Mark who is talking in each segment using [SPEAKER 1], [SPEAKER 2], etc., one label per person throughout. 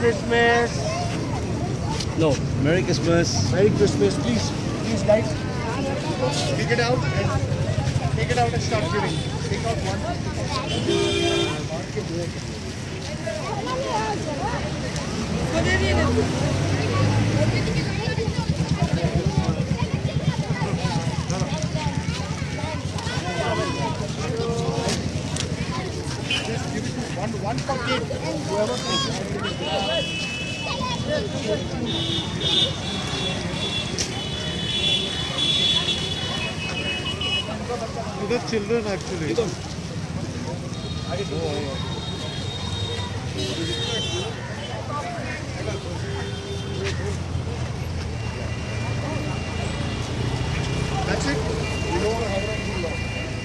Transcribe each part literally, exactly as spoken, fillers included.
[SPEAKER 1] Christmas.
[SPEAKER 2] No, Merry Christmas.
[SPEAKER 1] Merry Christmas. Please, please guys, take it out and take it out and start giving. Take out one. Just give it to one, one pocket. Whoever
[SPEAKER 3] To the children actually.
[SPEAKER 1] That's it. You don't want to have it too long.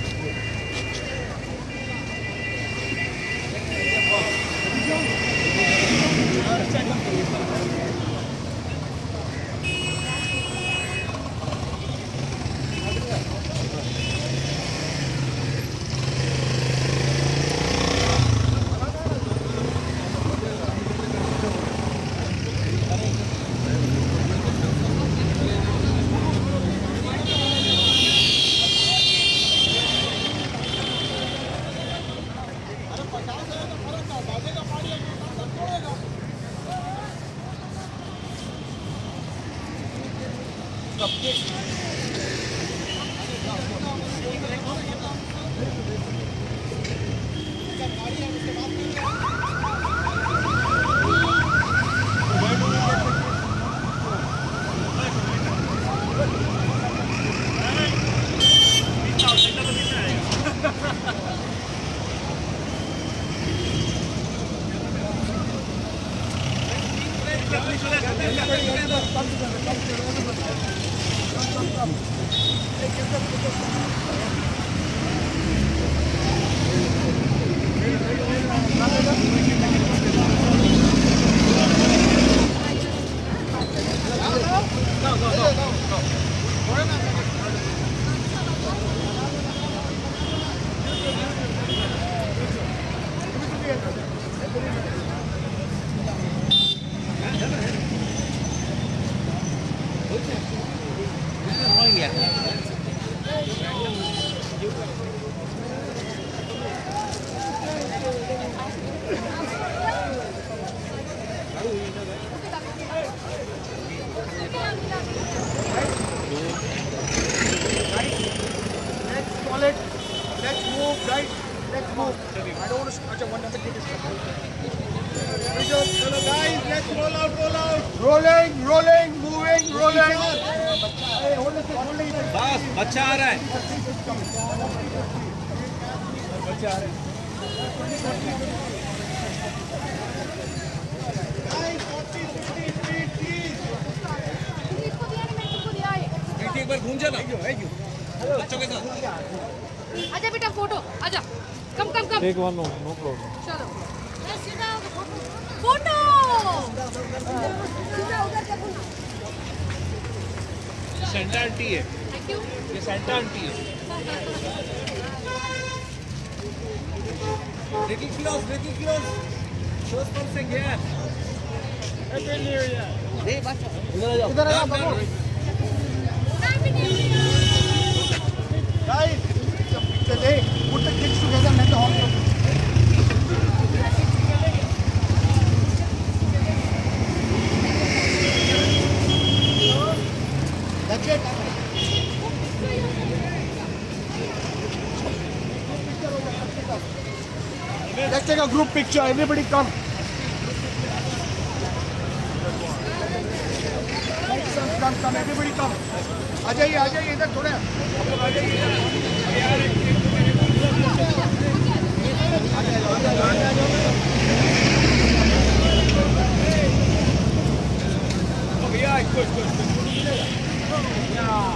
[SPEAKER 2] बच्चा आ रहा है
[SPEAKER 1] बच्चा आ रहा है
[SPEAKER 2] एक बार घूम जाना बच्चों के साथ
[SPEAKER 4] आजा बेटा फोटो आजा come come come
[SPEAKER 3] Take one, no, no problem.
[SPEAKER 4] चलो फोटो
[SPEAKER 2] सेंटा आंटी है
[SPEAKER 4] थैंक यू
[SPEAKER 2] ये सेंटा आंटी है little close little close show something here
[SPEAKER 1] happy new year
[SPEAKER 2] ए बच्चा
[SPEAKER 1] इधर आ बाबू
[SPEAKER 4] हैप्पी न्यू ईयर
[SPEAKER 1] गाइस चले put the kids together let the hall that's it let's take a group picture everybody come come come everybody come आ जाइए आ जाइए इधर थोड़ा आप लोग आ जाइए Yeah, good, good, good. Yeah.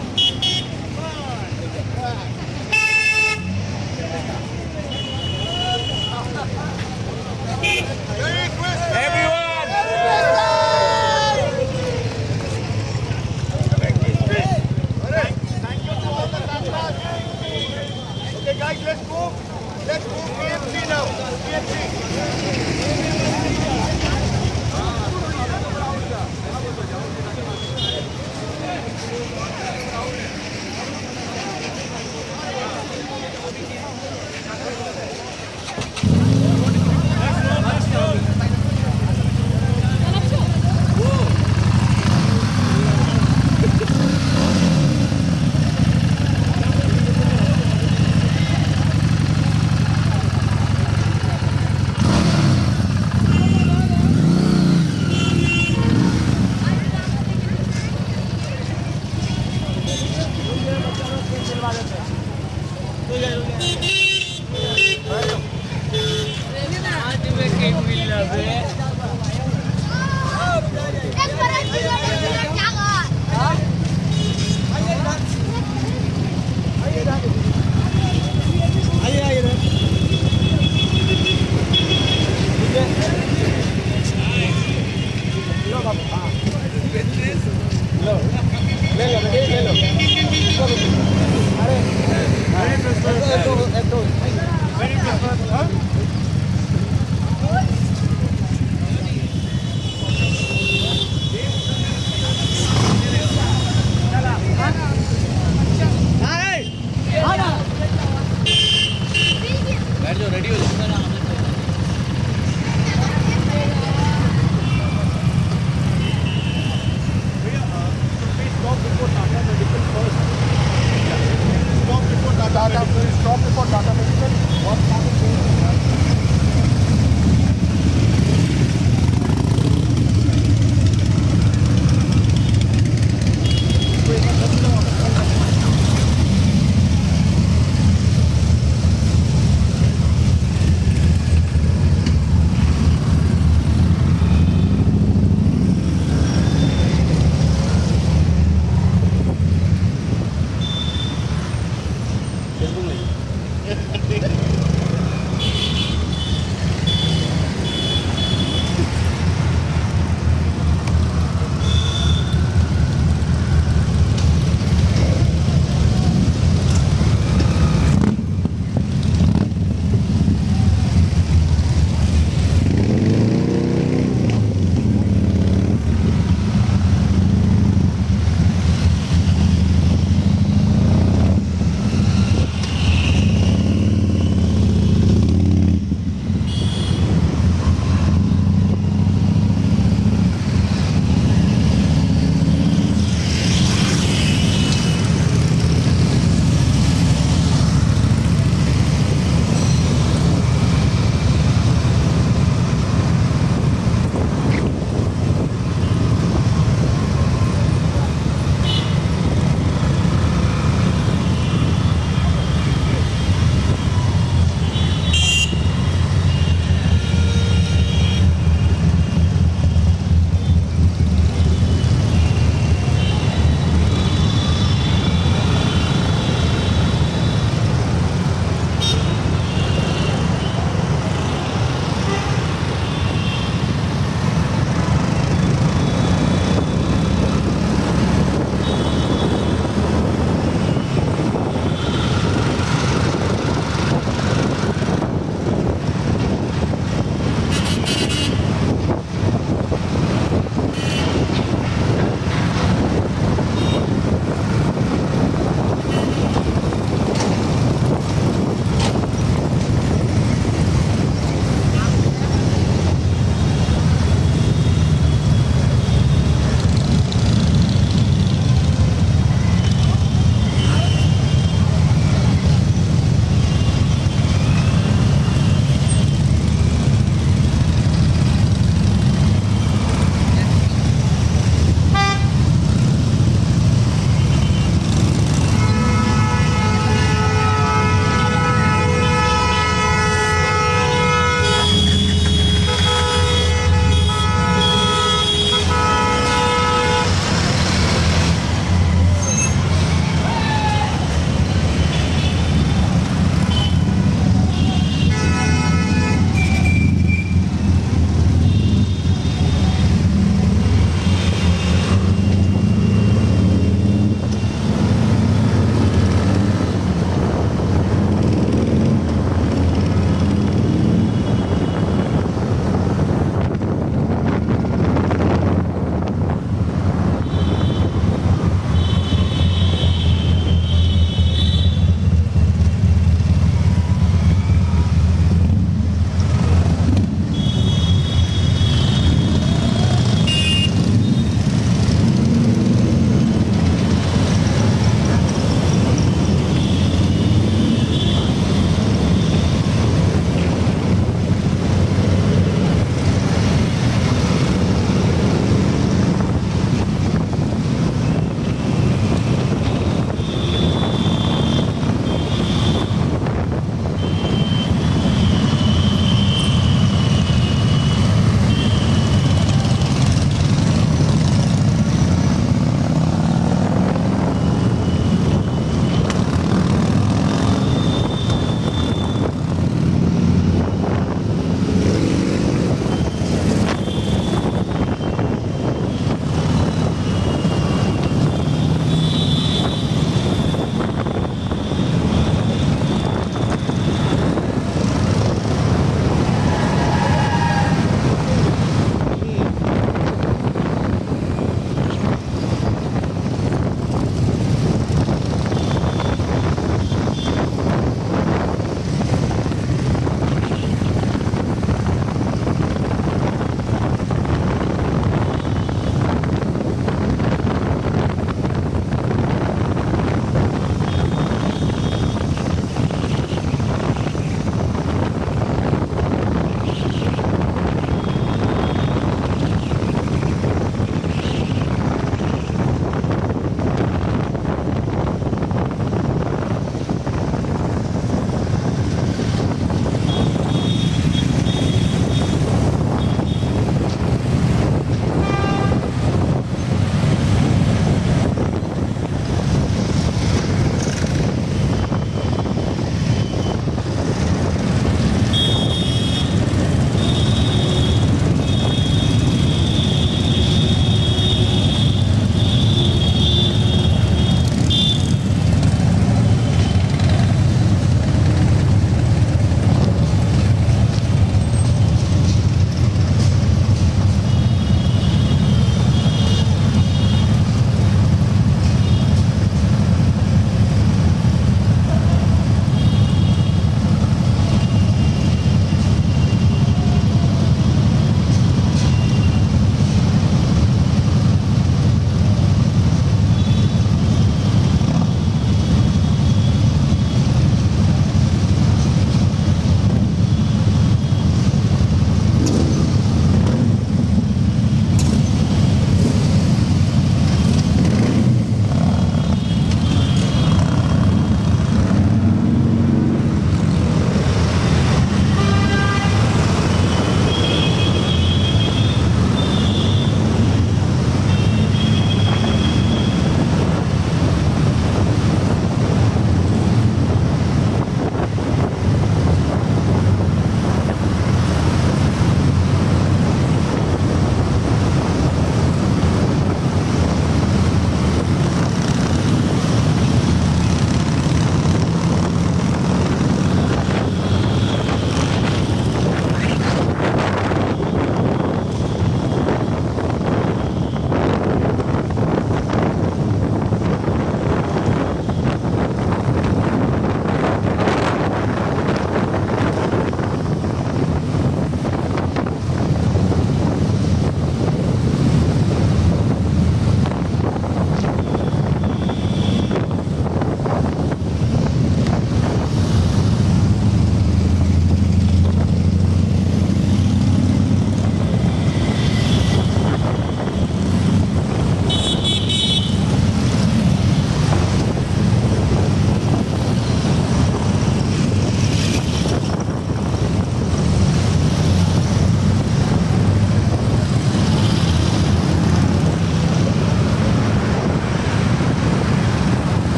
[SPEAKER 1] Merry Christmas,
[SPEAKER 2] everyone
[SPEAKER 1] Thank you to all the dancers. Okay, guys, let's move. Let's move P M C now. P M C. ले लो ले लो अरे अरे तो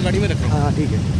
[SPEAKER 2] गाड़ी में रखें।
[SPEAKER 5] हाँ ठीक है।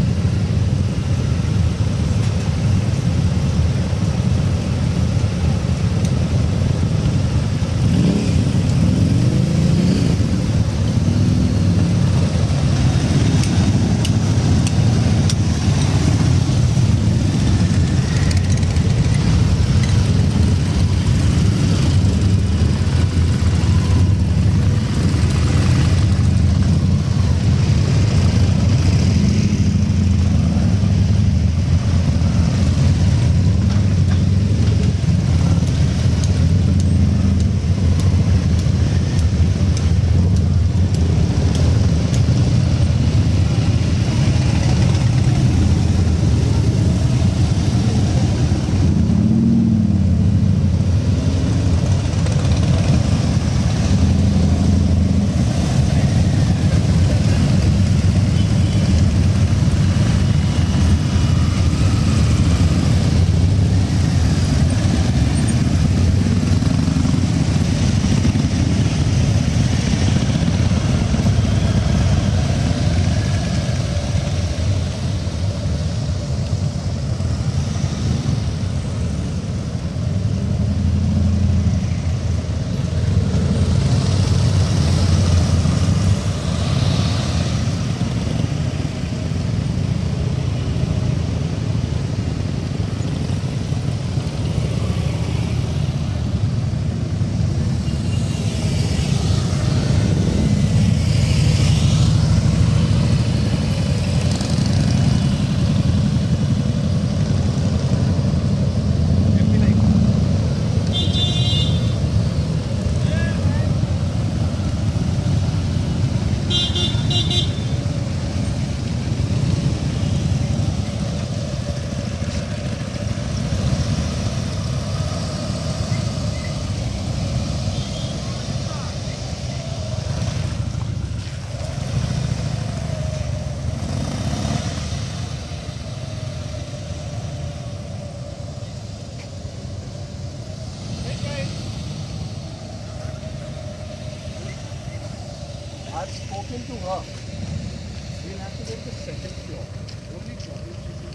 [SPEAKER 1] I've spoken to her. We'll have to go to the second floor. Only problem is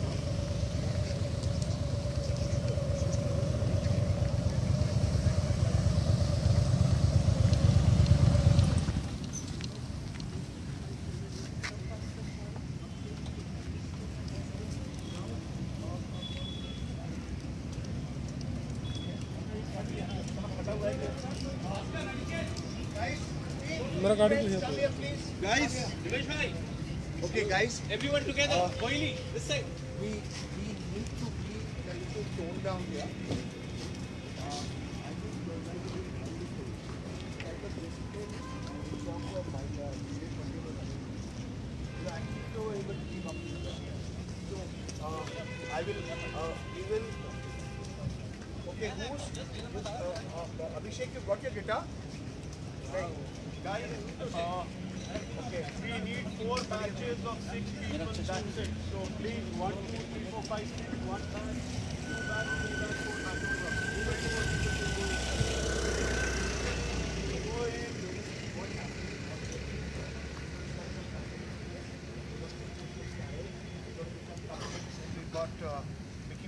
[SPEAKER 3] मेरा गाड़ी
[SPEAKER 2] Guys, Dinesh bhai.
[SPEAKER 1] okay, guys.
[SPEAKER 2] Everyone together.
[SPEAKER 1] Uh,
[SPEAKER 2] Coily, this side.
[SPEAKER 1] We we need to be a little toned down here. Uh, I think we're going to be beautiful. Like a discipline in terms of my uh, you actually so able to keep up with that. So uh, I will. Uh, we will. Okay, who's? who's uh, uh, Abhishek, you got your guitar? Right. Guys, uh, okay, we need four batches of six people. That's it. So please, one, two, three, four, five, six, one batch, two batch, three batch, four batches. We got uh, Mickey.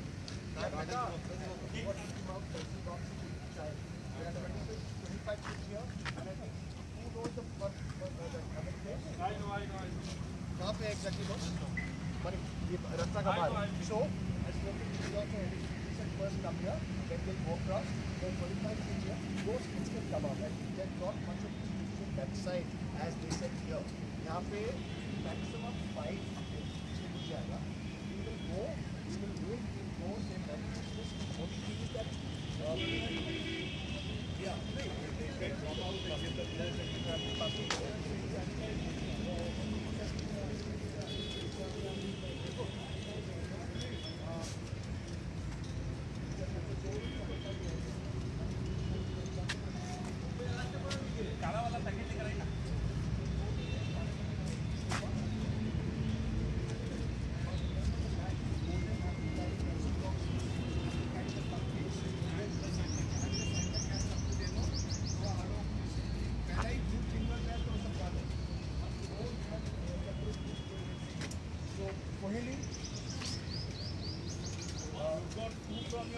[SPEAKER 1] twenty-five kids here, and I think who knows the first other place? I know, I know, I know. कहाँ पे exactly boss? Mani, ये रास्ता का बाहर. So, I spoke to you also. He said first come here, then we'll go across. Then twenty-five kids here. Those kids can come up. And there's not much of distribution that side as they said here. यहाँ पे maximum five kids मिल जाएगा. We will go. We will wait. We will go. Say that this only thing is that. Uh, yeah. They drop out. They give the players that you have to pass it.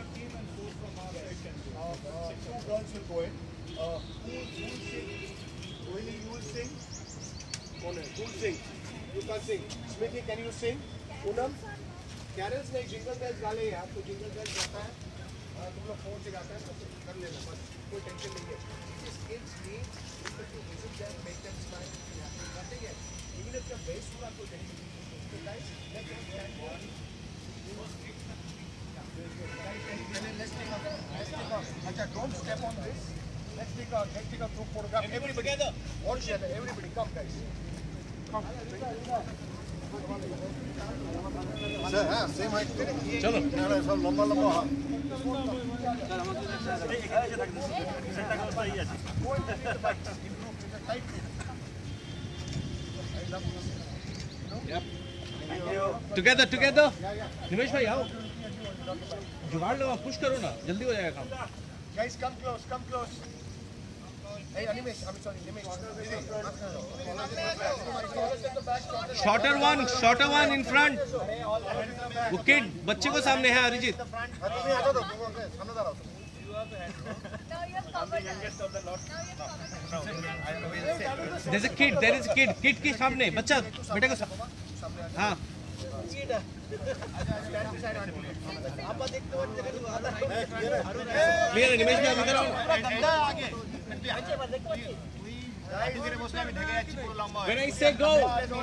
[SPEAKER 1] team and four from our side can go. Uh, uh, two girls will go in. Uh, who who will sing? Really, you will sing? Who will sing? You can sing. Smithy, can you sing? Poonam? Carols नहीं jingle bells गाले यार तो jingle bells गाता है तुम लोग phone से गाता है तो कर लेना बस कोई टेंशन नहीं है these kids need people to visit them make them smile nothing else even if the base पूरा कोई टेंशन नहीं so guys let's stand one let's take a let's take a अच्छा don't step on this let's take a let's take a group photograph everybody together all together everybody come guys come sir हाँ same height चलो यार सब लंबा लंबा हाँ sir हम एक ऐसे रख दो सेंटर का सही है वो improve tight
[SPEAKER 2] together together Nimesh भाई आओ जुगाड़ लो पुश करो ना जल्दी हो जाएगा काम
[SPEAKER 1] guys come close come close hey Animesh I'm sorry Nimesh
[SPEAKER 2] shorter one shorter one in front वो किड बच्चे को सामने है Arijit there is a kid there is a kid kid के सामने बच्चा बेटे को हाँ क्लियर है निमेश भाई अभी करो When I say go,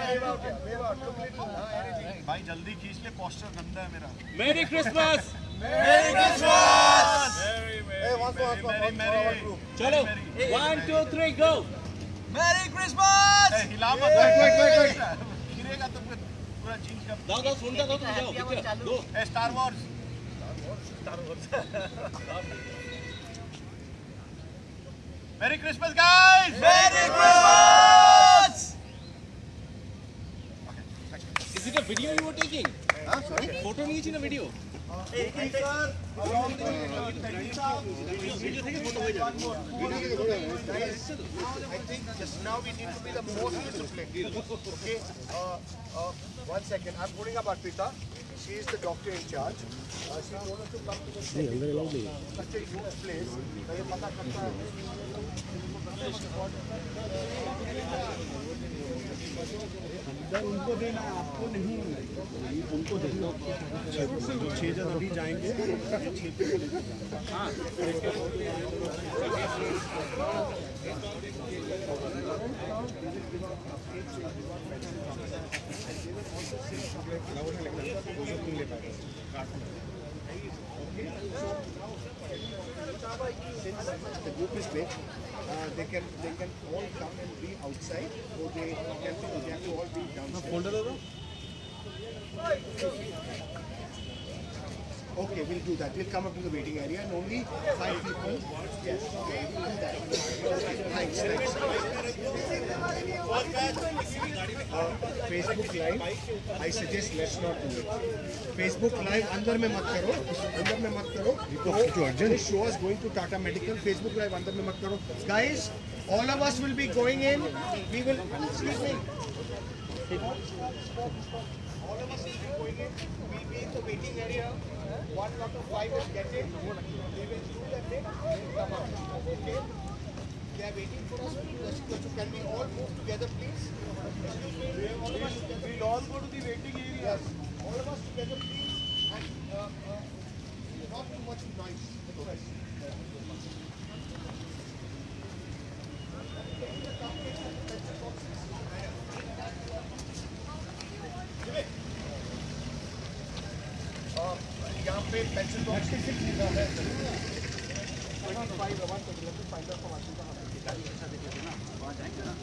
[SPEAKER 1] भाई जल्दी खींच ले पोस्टर गंदा है मेरा
[SPEAKER 2] Merry Christmas,
[SPEAKER 1] Merry Christmas
[SPEAKER 2] Merry Merry चलो one two three go,
[SPEAKER 1] Merry Christmas हिला मत गिरेगा तो पूरा जींस का
[SPEAKER 2] दाओ दाओ सुनता दो तुम जाओ दो
[SPEAKER 1] Star Wars Star Wars Merry Christmas, guys! Merry Christmas!
[SPEAKER 2] Is it a video you were taking?
[SPEAKER 1] Huh? Sorry?
[SPEAKER 2] Photo नहीं थी ना video?
[SPEAKER 1] Hey, sir. I think just now we need to be the most disciplined. Okay? Uh, uh, one second. I'm putting up Arpita. She is the doctor in charge. Uh, she told us to come to this place. Such a huge place. ये पता करता है. उनको देना आपको नहीं उनको देना छह जन अभी जाएंगे The group is big. Uh, they can they can all come and be outside, or they can they have to all be downstairs. Okay, we'll do that. We'll come up to the waiting area and only five people. Yes, okay, we'll do that. Okay, thanks, thanks. Uh, Facebook Live, I suggest let's not do it. Facebook Live, अंदर में मत करो, अंदर में मत करो. This show is going to Tata Medical. Facebook Live, अंदर में मत करो. Guys, all of us will be going in. We will. Excuse me. All of us will be going in. We'll be in the waiting area. One lot of five will get in. They will do the thing. They will come out. Okay. They are waiting for us. Can we all move together, please? We'll all go to the waiting area. Yes. All of us together, please. And uh, uh, not too much noise. यहाँ पे pencil box लिखा है पच्चीस one तो find out from Asif का गाड़ी ऐसा देख लेते ना वहाँ जाएंगे ना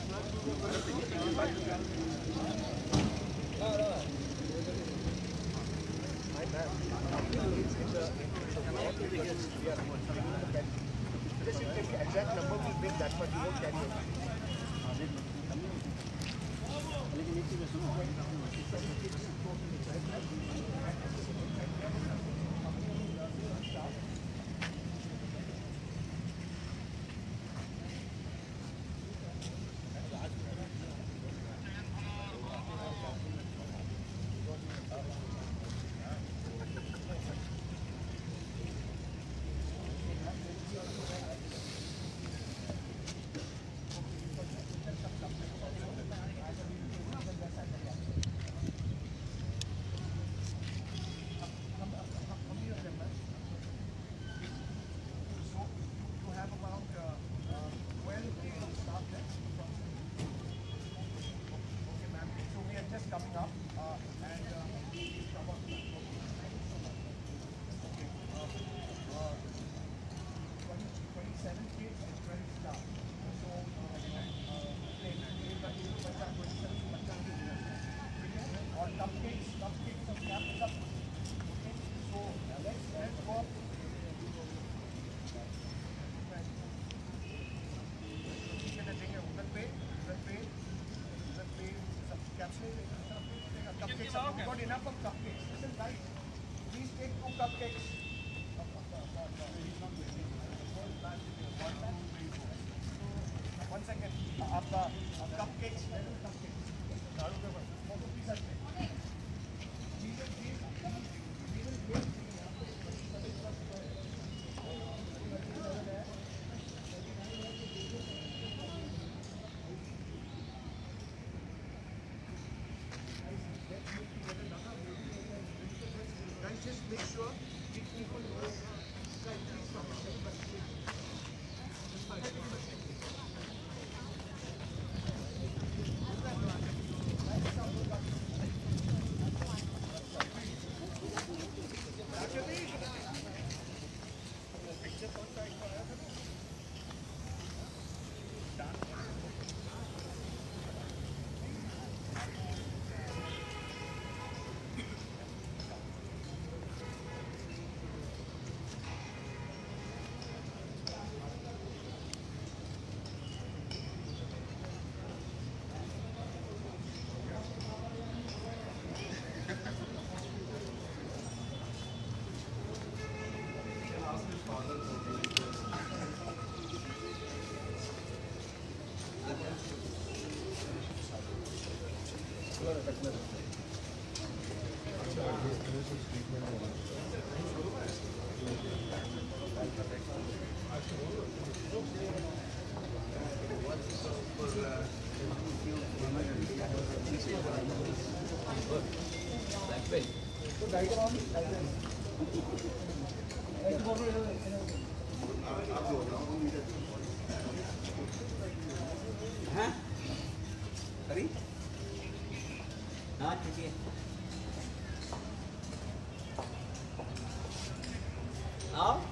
[SPEAKER 1] exact number will bring that much you won't carry it. लेकिन एक चीज़ सुनो Please take two cupcakes. One second. आपका cupcakes. झाड़ू के ऊपर. फोटो प्लीज हटते. Guys, just make sure you people know. Guys, please stop.
[SPEAKER 5] हाँ करी हाँ ठीक है आओ